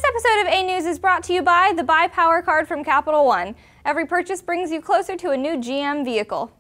This episode of A News is brought to you by the Buy Power Card from Capital One. Every purchase brings you closer to a new GM vehicle.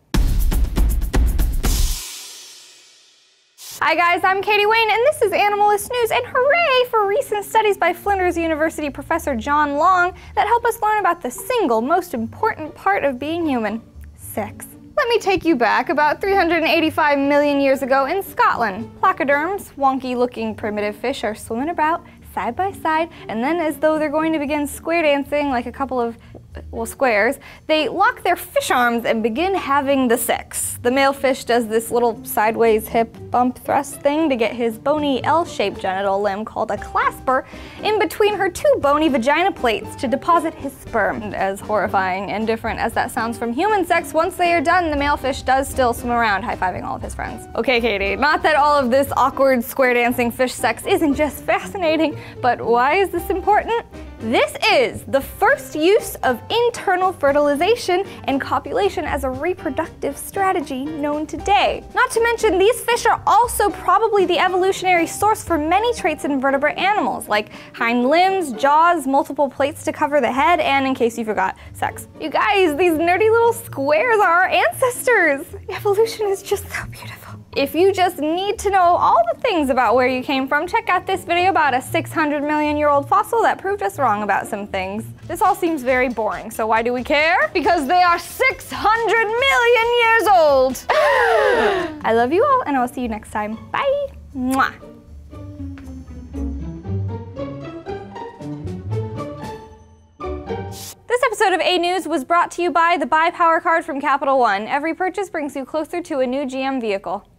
Hi guys, I'm Katie Wayne and this is Animalist News, and hooray for recent studies by Flinders University professor John Long that help us learn about the single most important part of being human: sex. Let me take you back about 385 million years ago in Scotland. Placoderms, wonky-looking primitive fish, are swimming about side by side, and then as though they're going to begin square dancing like a couple of, well, squares, they lock their fish arms and begin having the sex. The male fish does this little sideways hip bump thrust thing to get his bony L-shaped genital limb called a clasper in between her two bony vagina plates to deposit his sperm. As horrifying and different as that sounds from human sex, once they are done, the male fish does still swim around high-fiving all of his friends. Okay, Katie, not that all of this awkward square dancing fish sex isn't just fascinating, but why is this important? This is the first use of internal fertilization and copulation as a reproductive strategy known today. Not to mention, these fish are also probably the evolutionary source for many traits in vertebrate animals, like hind limbs, jaws, multiple plates to cover the head, and, in case you forgot, sex. You guys, these nerdy little squares are our ancestors! Evolution is just so beautiful. If you just need to know all the things about where you came from, check out this video about a 600-million-year-old fossil that proved us wrong about some things. This all seems very boring, so why do we care? Because they are 600 million years old! I love you all, and I will see you next time. Bye! Mwah! This episode of A News was brought to you by the Buy Power Card from Capital One. Every purchase brings you closer to a new GM vehicle.